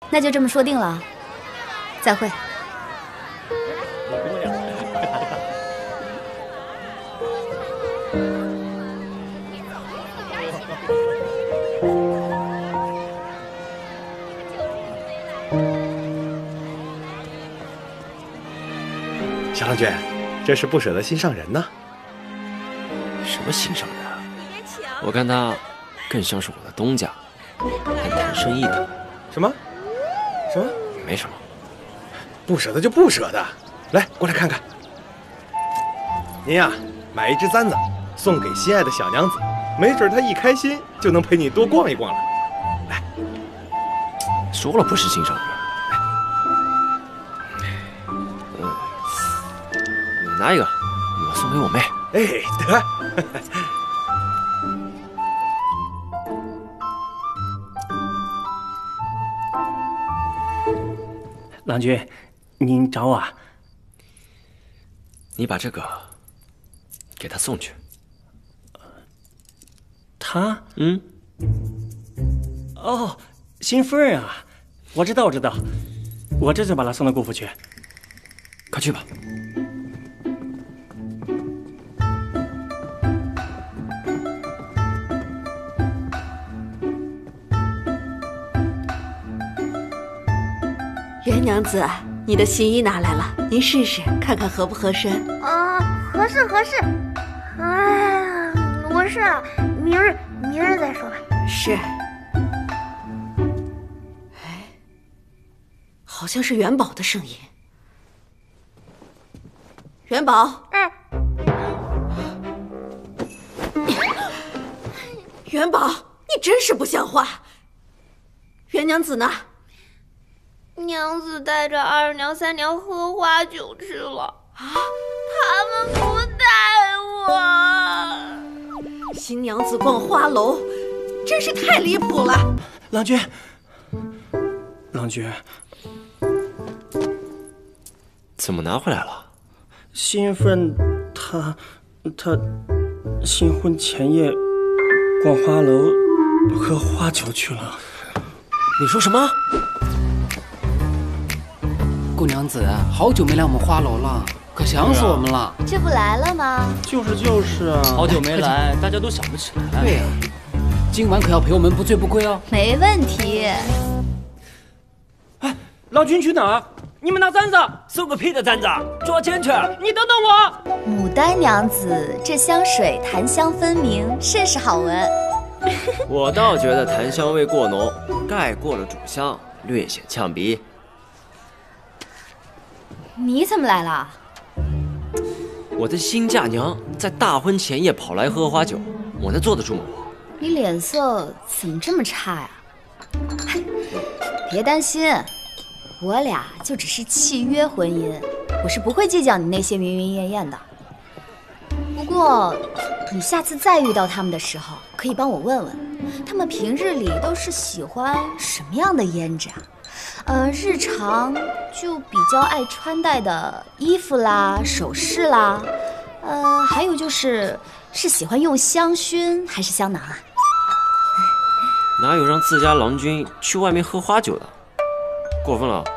那就这么说定了，再会。 小郎君，这是不舍得心上人呢。 什么心上人？我看他更像是我的东家，还谈生意的。 什么？什么？ 没什么， 不舍得就不舍得。来，过来看看。您呀，买一只簪子送给心爱的小娘子，没准她一开心就能陪你多逛一逛了。来， 说了不是心上人。拿一个，我送给我妹。 哎，得。 郎君，您找我啊？ 你把这个给他送去。 他？哦，新夫人啊，我知道，我这就把她送到顾府去。 快去吧。 袁娘子，你的新衣拿来了，您试试看看合不合身。 合适。哎，我试了，明儿再说吧。 是。哎，好像是元宝的声音。元宝。 哎。 元宝，你真是不像话。袁娘子呢？ 娘子带着二娘、三娘喝花酒去了啊！他们不带我。 新娘子逛花楼，真是太离谱了。 郎君， 怎么拿回来了？ 新夫人她新婚前夜逛花楼喝花酒去了。 你说什么？ 顾娘子，好久没来我们花楼了，可想死我们了。 这不来了吗？ 就是啊， 好久没来，大家都想不起来。 对呀，今晚可要陪我们不醉不归哦。 没问题。 哎，郎君去哪儿？你们拿簪子？ 送个屁的簪子，抓奸去！ 你等等我。 牡丹娘子，这香水檀香分明，甚是好闻。 我倒觉得檀香味过浓，盖过了主香，略显呛鼻。 你怎么来了？ 我的新嫁娘在大婚前夜跑来喝花酒，我能坐得住吗？ 你脸色怎么这么差呀？别担心，我俩就只是契约婚姻，我是不会计较你那些莺莺燕燕的。不过，你下次再遇到他们的时候，可以帮我问问，他们平日里都是喜欢什么样的胭脂啊？日常就比较爱穿戴的衣服啦、首饰啦，还有就是喜欢用香薰还是香囊啊？ 哪有让自家郎君去外面喝花酒的？过分了。